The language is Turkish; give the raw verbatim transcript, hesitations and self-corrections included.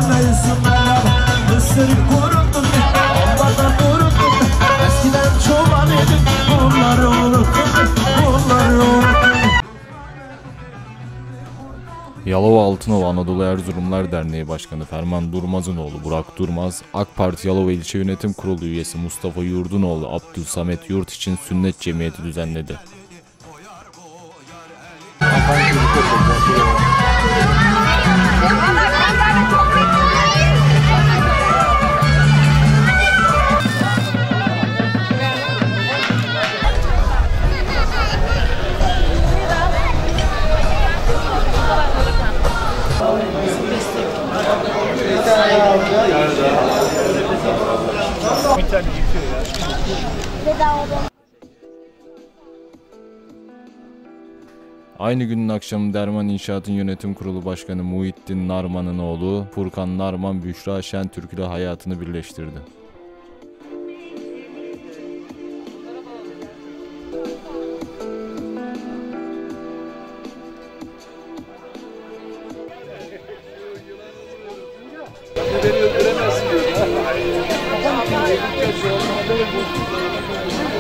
Mevzu merhaba, mısır kuruttum, onlardan kuruttum. Eskiden çoban idim, bunları unuttum, bunları unuttum. Yalova Altınova Anadolu Erzurumlar Derneği Başkanı Ferman Durmaz'ın oğlu Burak Durmaz, AK Parti Yalova İlçe Yönetim Kurulu üyesi Mustafa Yurdunoğlu Abdülsamet Yurt için sünnet cemiyeti düzenledi. Aynı günün akşamı Derman İnşaat'ın yönetim kurulu başkanı Muhittin Narman'ın oğlu Furkan Narman, Büşra Şentürk ile hayatını birleştirdi. Beni öldüremezsin diyor ya.